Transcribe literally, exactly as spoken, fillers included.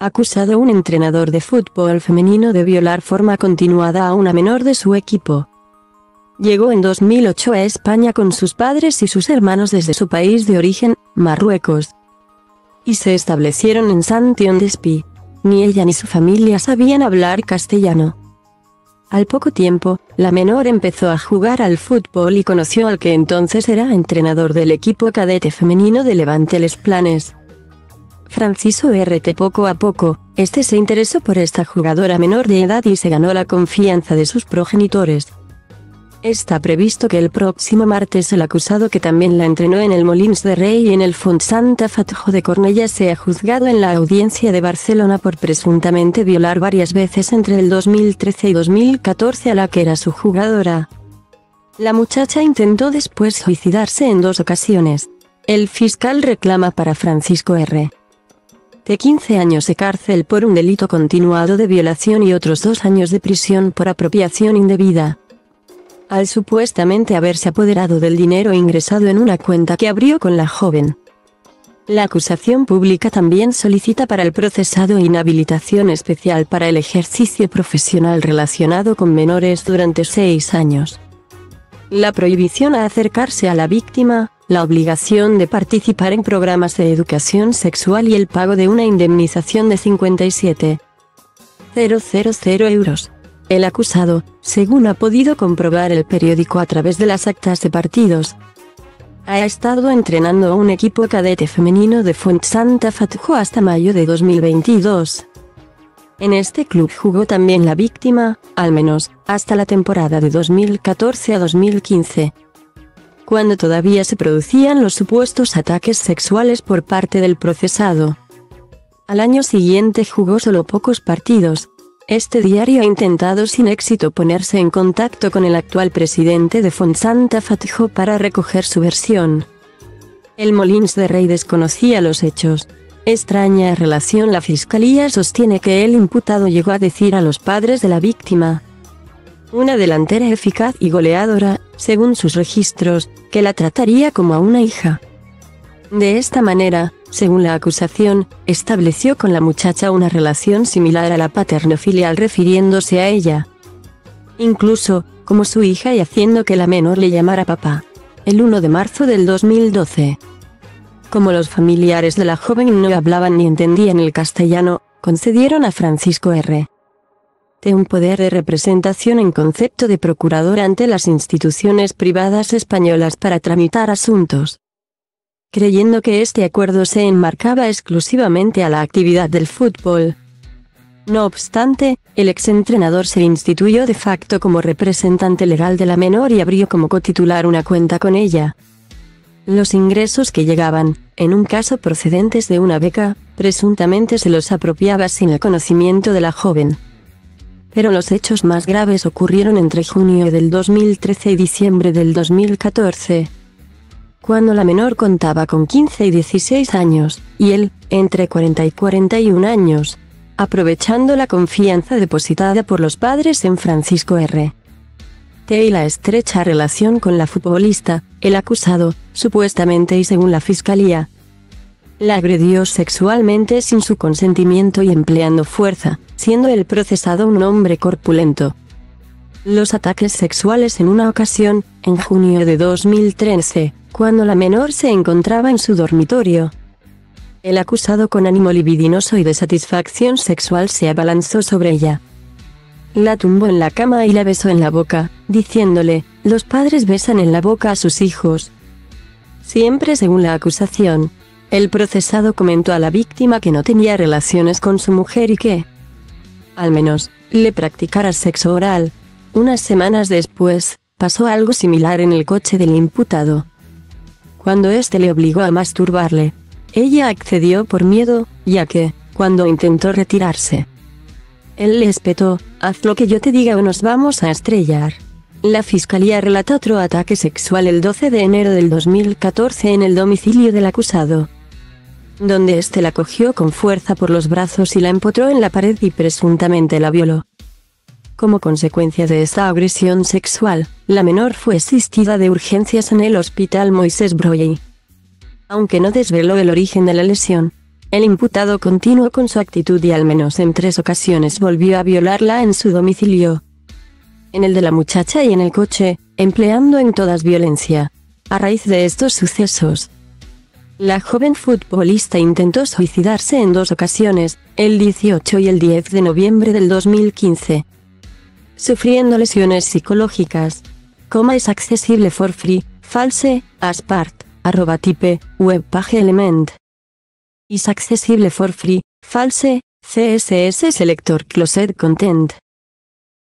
acusado a un entrenador de fútbol femenino de violar forma continuada a una menor de su equipo. Llegó en dos mil ocho a España con sus padres y sus hermanos desde su país de origen, Marruecos, y se establecieron en Saint-Ouen-d'Espí. Ni ella ni su familia sabían hablar castellano. Al poco tiempo, la menor empezó a jugar al fútbol y conoció al que entonces era entrenador del equipo cadete femenino de Levante Les Planes, Francisco R T. Poco a poco, este se interesó por esta jugadora menor de edad y se ganó la confianza de sus progenitores. Está previsto que el próximo martes el acusado, que también la entrenó en el Molins de Rey y en el Font Santa Fatjo de Cornellà, sea juzgado en la audiencia de Barcelona por presuntamente violar varias veces entre el dos mil trece y dos mil catorce a la que era su jugadora. La muchacha intentó después suicidarse en dos ocasiones. El fiscal reclama para Francisco R T quince años de cárcel por un delito continuado de violación y otros dos años de prisión por apropiación indebida, al supuestamente haberse apoderado del dinero ingresado en una cuenta que abrió con la joven. La acusación pública también solicita para el procesado inhabilitación especial para el ejercicio profesional relacionado con menores durante seis años, la prohibición a acercarse a la víctima, la obligación de participar en programas de educación sexual y el pago de una indemnización de cincuenta y siete mil euros. El acusado, según ha podido comprobar el periódico a través de las actas de partidos, ha estado entrenando a un equipo cadete femenino de Font Santa Fatjo hasta mayo de dos mil veintidós. En este club jugó también la víctima, al menos, hasta la temporada de dos mil catorce a dos mil quince. Cuando todavía se producían los supuestos ataques sexuales por parte del procesado. Al año siguiente jugó solo pocos partidos. Este diario ha intentado sin éxito ponerse en contacto con el actual presidente de Font Santa Fatjo para recoger su versión. El Molins de Rey desconocía los hechos. Extraña relación. La fiscalía sostiene que el imputado llegó a decir a los padres de la víctima, una delantera eficaz y goleadora, según sus registros, que la trataría como a una hija. De esta manera, según la acusación, estableció con la muchacha una relación similar a la paterno-filial, refiriéndose a ella incluso como su hija y haciendo que la menor le llamara papá. El uno de marzo del dos mil doce. Como los familiares de la joven no hablaban ni entendían el castellano, concedieron a Francisco R T un poder de representación en concepto de procurador ante las instituciones privadas españolas para tramitar asuntos, creyendo que este acuerdo se enmarcaba exclusivamente a la actividad del fútbol. No obstante, el exentrenador se instituyó de facto como representante legal de la menor y abrió como cotitular una cuenta con ella. Los ingresos que llegaban, en un caso procedentes de una beca, presuntamente se los apropiaba sin el conocimiento de la joven. Pero los hechos más graves ocurrieron entre junio del dos mil trece y diciembre del dos mil catorce. Cuando la menor contaba con quince y dieciséis años, y él, entre cuarenta y cuarenta y un años, aprovechando la confianza depositada por los padres en Francisco R T y la estrecha relación con la futbolista, el acusado, supuestamente y según la fiscalía, la agredió sexualmente sin su consentimiento y empleando fuerza, siendo el procesado un hombre corpulento. Los ataques sexuales en una ocasión, en junio de dos mil trece, cuando la menor se encontraba en su dormitorio. El acusado, con ánimo libidinoso y de satisfacción sexual, se abalanzó sobre ella. La tumbó en la cama y la besó en la boca, diciéndole, los padres besan en la boca a sus hijos. Siempre según la acusación. El procesado comentó a la víctima que no tenía relaciones con su mujer y que, al menos, le practicara sexo oral. Unas semanas después, pasó algo similar en el coche del imputado, cuando éste le obligó a masturbarle. Ella accedió por miedo, ya que, cuando intentó retirarse, él le espetó, haz lo que yo te diga o nos vamos a estrellar. La fiscalía relata otro ataque sexual el doce de enero del dos mil catorce en el domicilio del acusado, donde éste la cogió con fuerza por los brazos y la empotró en la pared y presuntamente la violó. Como consecuencia de esta agresión sexual, la menor fue asistida de urgencias en el Hospital Moisés Broglie, aunque no desveló el origen de la lesión. El imputado continuó con su actitud y al menos en tres ocasiones volvió a violarla en su domicilio, en el de la muchacha y en el coche, empleando en todas violencia. A raíz de estos sucesos, la joven futbolista intentó suicidarse en dos ocasiones, el dieciocho y el diez de noviembre del dos mil quince, sufriendo lesiones psicológicas. Coma es accesible for free, false, as part, arroba type, webpage element. Is accessible for free, false, C S S selector closed content.